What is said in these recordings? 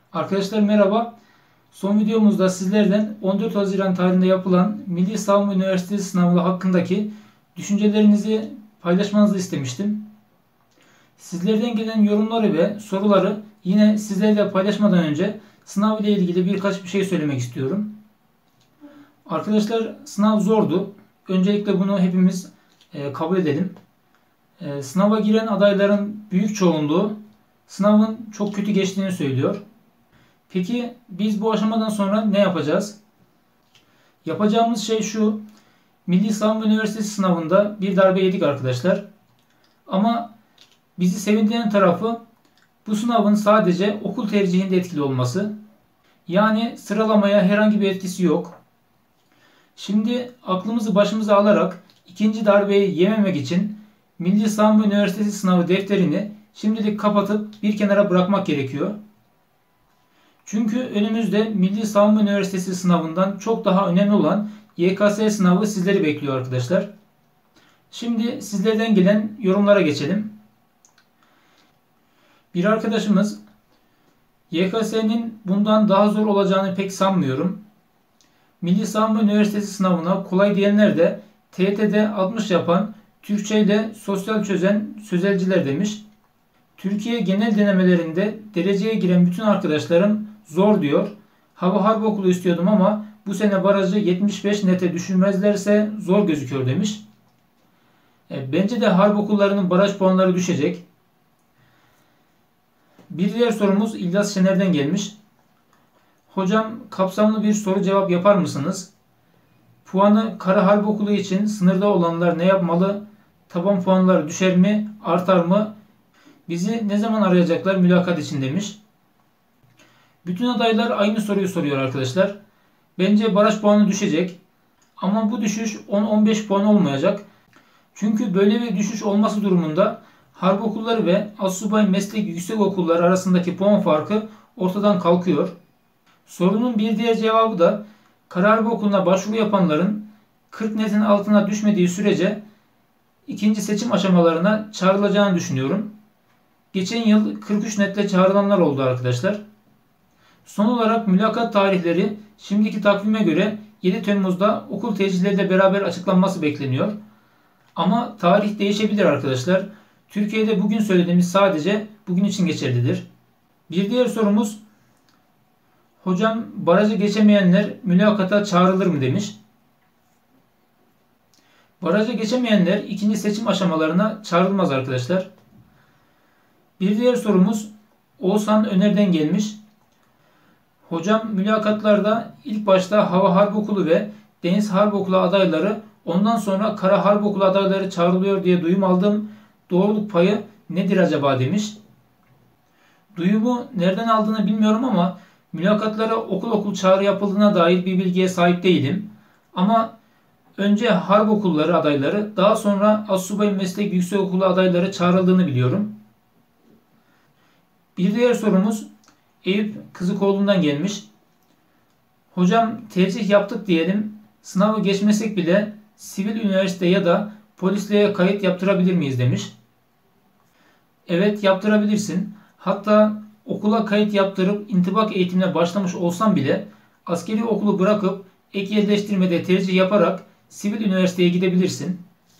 Arkadaşlar merhaba. Son videomuzda sizlerden 14 Haziran tarihinde yapılan Milli Savunma Üniversitesi sınavı hakkındaki düşüncelerinizi paylaşmanızı istemiştim. Sizlerden gelen yorumları ve soruları yine sizlerle paylaşmadan önce sınav ile ilgili birkaç bir şey söylemek istiyorum. Arkadaşlar sınav zordu. Öncelikle bunu hepimiz kabul edelim. Sınava giren adayların büyük çoğunluğu sınavın çok kötü geçtiğini söylüyor. Peki biz bu aşamadan sonra ne yapacağız? Yapacağımız şey şu. Milli Savunma Üniversitesi sınavında bir darbe yedik arkadaşlar. Ama bizi sevindiren tarafı bu sınavın sadece okul tercihinde etkili olması. Yani sıralamaya herhangi bir etkisi yok. Şimdi aklımızı başımıza alarak ikinci darbeyi yememek için Milli Savunma Üniversitesi sınavı defterini şimdilik kapatıp bir kenara bırakmak gerekiyor. Çünkü önümüzde Milli Savunma Üniversitesi sınavından çok daha önemli olan YKS sınavı sizleri bekliyor arkadaşlar. Şimdi sizlerden gelen yorumlara geçelim. Bir arkadaşımız YKS'nin bundan daha zor olacağını pek sanmıyorum. Milli Savunma Üniversitesi sınavına kolay diyenler de TYT'de 60 yapan, Türkçe ile sosyal çözen sözelciler demiş. Türkiye genel denemelerinde dereceye giren bütün arkadaşlarım zor diyor. Hava Harp Okulu istiyordum ama bu sene barajı 75 nete düşürmezlerse zor gözüküyor demiş. Bence de harp okullarının baraj puanları düşecek. Bir diğer sorumuz İlyas Şener'den gelmiş. Hocam kapsamlı bir soru cevap yapar mısınız? Puanı Kara Harp Okulu için sınırda olanlar ne yapmalı? Taban puanları düşer mi? Artar mı? Bizi ne zaman arayacaklar mülakat için demiş. Bütün adaylar aynı soruyu soruyor arkadaşlar. Bence baraj puanı düşecek. Ama bu düşüş 10-15 puan olmayacak. Çünkü böyle bir düşüş olması durumunda harp okulları ve astsubay meslek yüksek okulları arasındaki puan farkı ortadan kalkıyor. Sorunun bir diğer cevabı da Kara Harp Okulu'na başvuru yapanların 40 netin altına düşmediği sürece ikinci seçim aşamalarına çağrılacağını düşünüyorum. Geçen yıl 43 netle çağrılanlar oldu arkadaşlar. Son olarak mülakat tarihleri şimdiki takvime göre 7 Temmuz'da okul tercihleriyle beraber açıklanması bekleniyor. Ama tarih değişebilir arkadaşlar. Türkiye'de bugün söylediğimiz sadece bugün için geçerlidir. Bir diğer sorumuz, hocam barajı geçemeyenler mülakata çağrılır mı demiş. Barajı geçemeyenler ikinci seçim aşamalarına çağrılmaz arkadaşlar. Bir diğer sorumuz Oğuzhan Öner'den gelmiş. Hocam mülakatlarda ilk başta Hava Harp Okulu ve Deniz Harp Okulu adayları, ondan sonra Kara Harp Okulu adayları çağrılıyor diye duyum aldım. Doğruluk payı nedir acaba demiş. Duyumu nereden aldığını bilmiyorum ama mülakatlara okul okul çağrı yapıldığına dair bir bilgiye sahip değilim. Ama önce harp okulları adayları, daha sonra astsubay meslek yüksekokulu adayları çağrıldığını biliyorum. Bir diğer sorumuz Eyüp Kızıkoğlu'ndan gelmiş. Hocam tercih yaptık diyelim. Sınavı geçmesek bile sivil üniversite ya da polisliğe kayıt yaptırabilir miyiz demiş. Evet, yaptırabilirsin. Hatta okula kayıt yaptırıp intibak eğitimine başlamış olsan bile askeri okulu bırakıp ek yerleştirmede tercih yaparak sivil üniversiteye gidebilirsin.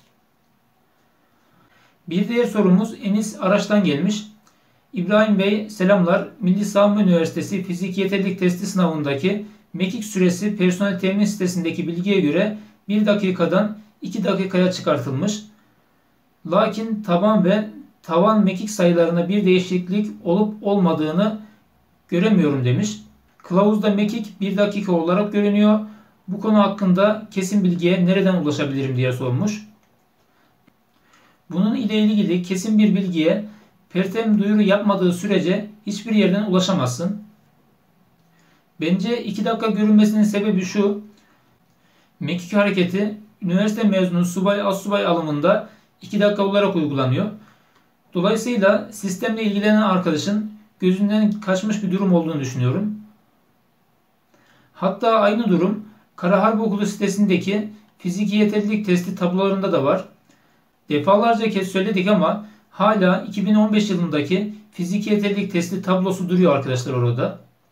Bir diğer sorumuz Enis Araç'tan gelmiş. İbrahim Bey selamlar. Milli Savunma Üniversitesi Fizik Yeterlilik Testi sınavındaki mekik süresi personel temin sitesindeki bilgiye göre 1 dakikadan 2 dakikaya çıkartılmış. Lakin taban ve tavan mekik sayılarına bir değişiklik olup olmadığını göremiyorum demiş. Kılavuzda mekik 1 dakika olarak görünüyor. Bu konu hakkında kesin bilgiye nereden ulaşabilirim diye sormuş. Bunun ile ilgili kesin bir bilgiye Pertem duyuru yapmadığı sürece hiçbir yerden ulaşamazsın. Bence 2 dakika görünmesinin sebebi şu. Mekik hareketi üniversite mezunu subay astsubay alımında 2 dakika olarak uygulanıyor. Dolayısıyla sistemle ilgilenen arkadaşın gözünden kaçmış bir durum olduğunu düşünüyorum. Hatta aynı durum Kara Harp Okulu sitesindeki fiziki yeterlilik testi tablolarında da var. Defalarca kez söyledik ama hala 2015 yılındaki fiziki yeterlilik testi tablosu duruyor arkadaşlar orada.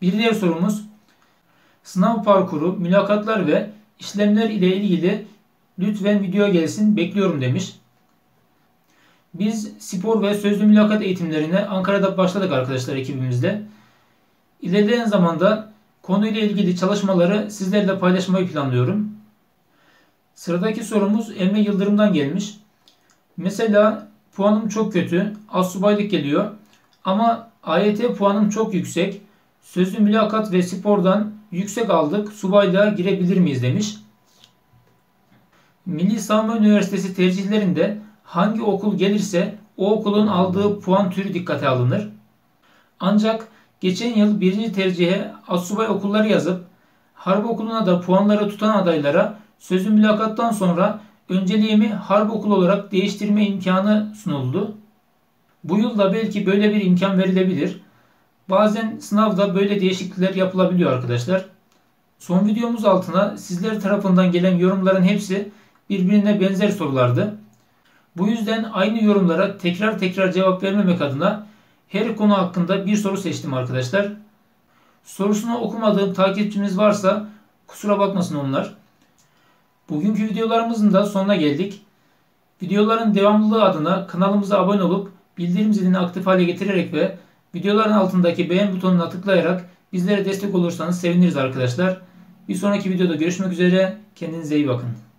Bir diğer sorumuz, sınav parkuru, mülakatlar ve işlemler ile ilgili lütfen video gelsin, bekliyorum demiş. Biz spor ve sözlü mülakat eğitimlerine Ankara'da başladık arkadaşlar ekibimizle. İlerleyen zamanda konuyla ilgili çalışmaları sizlerle paylaşmayı planlıyorum. Sıradaki sorumuz Emre Yıldırım'dan gelmiş. Mesela puanım çok kötü, astsubaylık geliyor ama AYT puanım çok yüksek. Sözlü mülakat ve spordan yüksek aldık, subaylığa girebilir miyiz demiş. Milli Savunma Üniversitesi tercihlerinde hangi okul gelirse o okulun aldığı puan türü dikkate alınır. Ancak geçen yıl birinci tercihe astsubay okulları yazıp harp okuluna da puanları tutan adaylara sözlü mülakattan sonra önceliğimi harp okulu olarak değiştirme imkanı sunuldu. Bu yıl da belki böyle bir imkan verilebilir. Bazen sınavda böyle değişiklikler yapılabiliyor arkadaşlar. Son videomuz altına sizler tarafından gelen yorumların hepsi birbirine benzer sorulardı. Bu yüzden aynı yorumlara tekrar tekrar cevap vermemek adına her konu hakkında bir soru seçtim arkadaşlar. Sorusunu okumadığım takipçimiz varsa kusura bakmasın onlar. Bugünkü videolarımızın da sonuna geldik. Videoların devamlılığı adına kanalımıza abone olup bildirim zilini aktif hale getirerek ve videoların altındaki beğen butonuna tıklayarak bizlere destek olursanız seviniriz arkadaşlar. Bir sonraki videoda görüşmek üzere. Kendinize iyi bakın.